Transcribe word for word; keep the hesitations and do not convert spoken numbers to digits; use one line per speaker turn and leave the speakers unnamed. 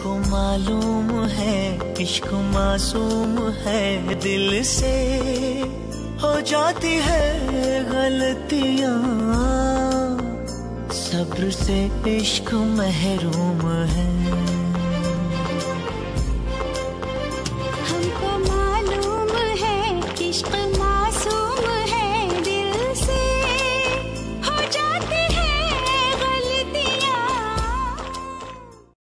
सबको मालूम है इश्क मासूम है, दिल से हो जाती है गलतियां, सब्र से इश्क महरूम है।